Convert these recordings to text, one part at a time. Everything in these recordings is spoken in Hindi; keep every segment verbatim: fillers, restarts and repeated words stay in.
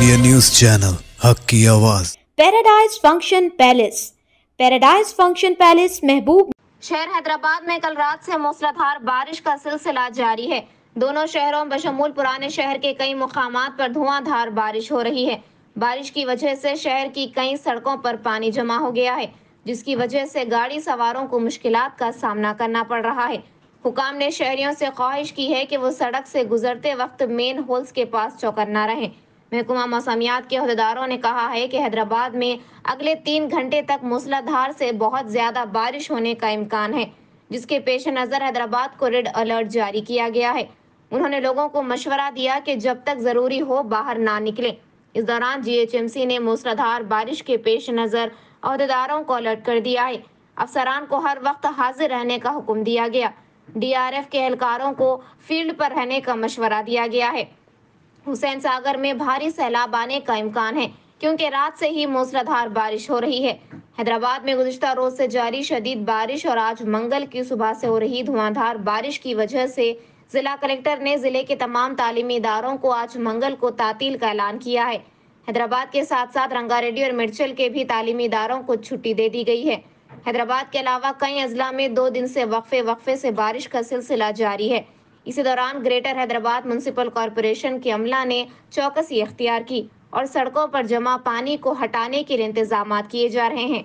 इंडिया न्यूज चैनल, हक की आवाज। Paradise function palace. Paradise function palace महबूब शहर हैदराबाद में कल रात से मूसलाधार बारिश का सिलसिला जारी है। दोनों शहरों बशमूल पुराने शहर के कई मुकामात पर धुआंधार बारिश हो रही है। बारिश की वजह से शहर की कई सड़कों पर पानी जमा हो गया है, जिसकी वजह से गाड़ी सवारों को मुश्किलात का सामना करना पड़ रहा है। हुकाम ने शहरियों से ख्वाहिश की है कि वो सड़क से गुजरते वक्त मेन होल्स के पास चौकन्ना रहें। महकमा मौसमियात के अहदेदारों ने कहा है कि हैदराबाद में अगले तीन घंटे तक मूसलाधार से बहुत ज्यादा बारिश होने का इम्कान है, जिसके पेश नज़र हैदराबाद को रेड अलर्ट जारी किया गया है। उन्होंने लोगों को मशवरा दिया कि जब तक जरूरी हो बाहर ना निकलें। इस दौरान जी एच एम सी ने मूसलाधार बारिश के पेश नज़र अहदेदारों को अलर्ट कर दिया है। अफसरान को हर वक्त हाजिर रहने का हुक्म दिया गया। डी आर एफ के एहलकारों को फील्ड पर रहने का मशवरा दिया गया है। हुसैन सागर में भारी सैलाब आने का इम्कान है, क्योंकि रात से ही मूसलाधार बारिश हो रही है। हैदराबाद में गुज़िश्ता रोज से जारी शदीद बारिश और आज मंगल की सुबह से हो रही धुआंधार बारिश की वजह से जिला कलेक्टर ने जिले के तमाम तालीमी इदारों को आज मंगल को तातील का ऐलान किया है। हैदराबाद के साथ साथ रंगारेड्डी और मिर्चल के भी तालीमी इदारों को छुट्टी दे दी गई है। हैदराबाद के अलावा कई अजला में दो दिन से वक्फे वक्फे से बारिश का सिलसिला जारी है। इसी दौरान ग्रेटर हैदराबाद म्युनिसिपल कॉरपोरेशन के अमला ने चौकसी इख्तियार की और सड़कों पर जमा पानी को हटाने के लिए इंतजाम किए जा रहे हैं।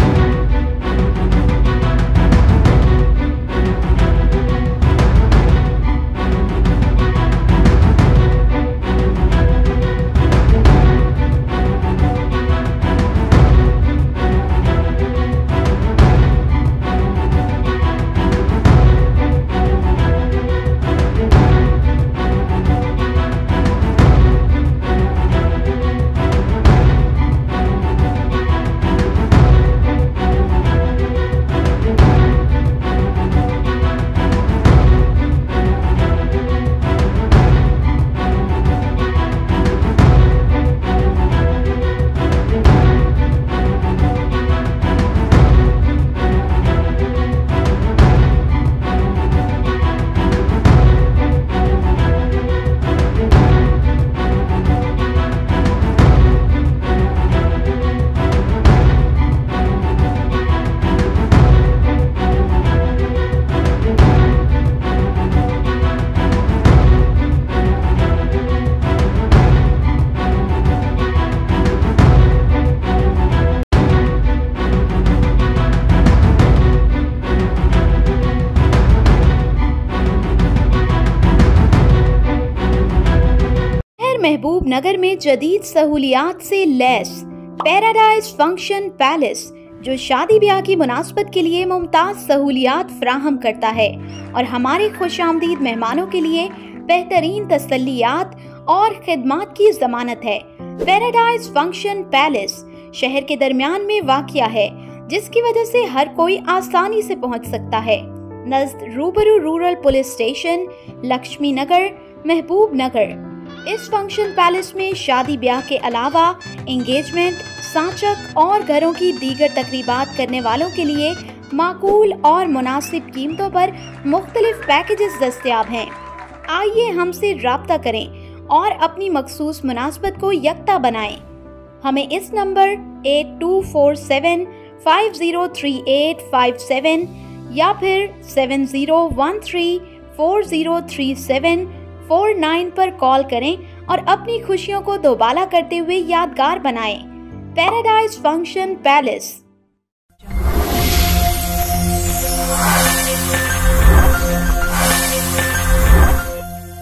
महबूब नगर में जदीद सहूलियात से लैस पैराडाइज फंक्शन पैलेस, जो शादी ब्याह की मुनासबत के लिए मुमताज सहूलियात फ्राहम करता है और हमारे खुशामदीद मेहमानों के लिए बेहतरीन तसल्लियात और खिदमात की जमानत है। पैराडाइज फंक्शन पैलेस शहर के दरमियान में वाक़िया है, जिसकी वजह से हर कोई आसानी से पहुंच सकता है। नज़द रूबरू rural police station, Lakshmi Nagar, Mahbub Nagar. इस फंक्शन पैलेस में शादी ब्याह के अलावा एंगेजमेंट, सांचक और घरों की दीगर तकरीबात करने वालों के लिए माकूल और मुनासिब कीमतों पर मुख्तलिफ पैकेजेस दस्तयाब हैं। आइए हमसे राब्ता करें और अपनी मखसूस मुनासबत को यकता बनाएं। हमें इस number eight two four seven five zero three eight five seven या फिर seven zero one three four zero three seven four nine पर कॉल करें और अपनी खुशियों को दोबाला करते हुए यादगार बनाएं। Paradise function palace.